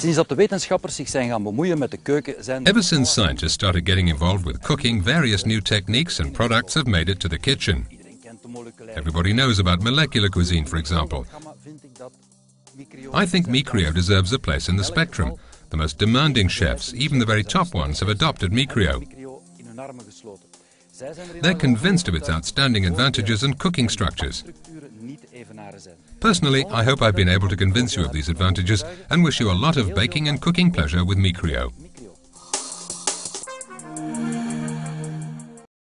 Sinds dat de wetenschappers zich zijn gaan bemoeien met de keuken zijn... Ever since scientists started getting involved with cooking, various new techniques and products have made it to the kitchen. Everybody knows about molecular cuisine, for example. I think Micrio deserves a place in the spectrum. The most demanding chefs, even the very top ones, have adopted Micrio. They're convinced of its outstanding advantages and cooking structures. Personally, I hope I've been able to convince you of these advantages and wish you a lot of baking and cooking pleasure with Micrio.